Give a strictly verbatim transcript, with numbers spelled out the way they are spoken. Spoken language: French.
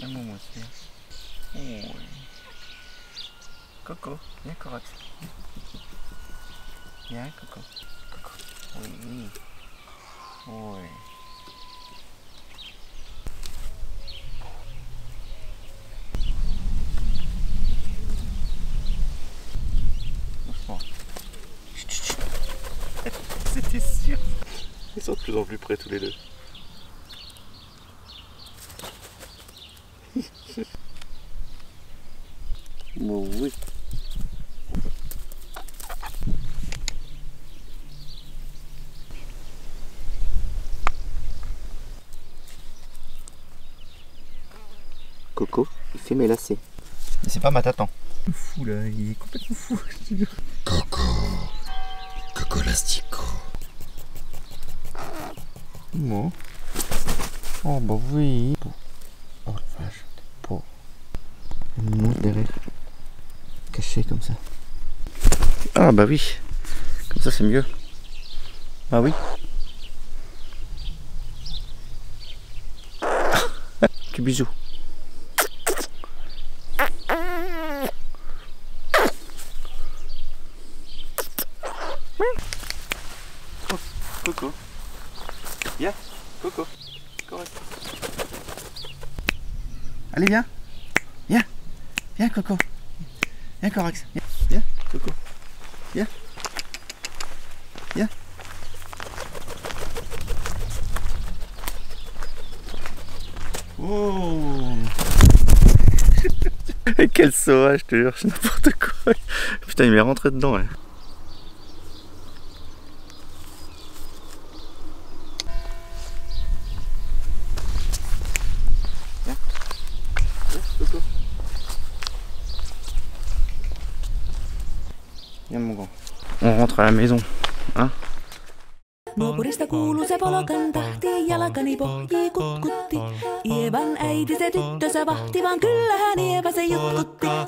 Viens mon monsieur. Oh. Coco, viens Corax. Viens Coco. Coco. Oui. Oui. Doucement. C'était sûr. Ils sont de plus en plus près tous les deux. Bon, oui. Coco, il fait mes lacets. Mais c'est pas ma tatan. Fou là, il est complètement fou, je te jure. Coco. Coco Lastico. Bon. Oh bah oui. Oh la vache, t'es pauvre. Une mousse derrière. Caché comme ça. Ah bah oui. Comme ça c'est mieux. Ah oui. Que bisous. Coco. Viens, Coco. Correct. Allez, viens. Viens. Viens, Coco. Viens, Corax. Viens, viens Coco. Viens. Viens. Oh. Quel sauvage, je te jure, c'est n'importe quoi. Putain, il m'est rentré dedans. Hein. Viens mon grand. On rentre à la maison, hein? Nuopurista kuuluu se polokan tahti, jalkani pohjii kutkutti. Ievan äiti se tyttönsä vahti, vaan kyllähän Ieva se jutkutti.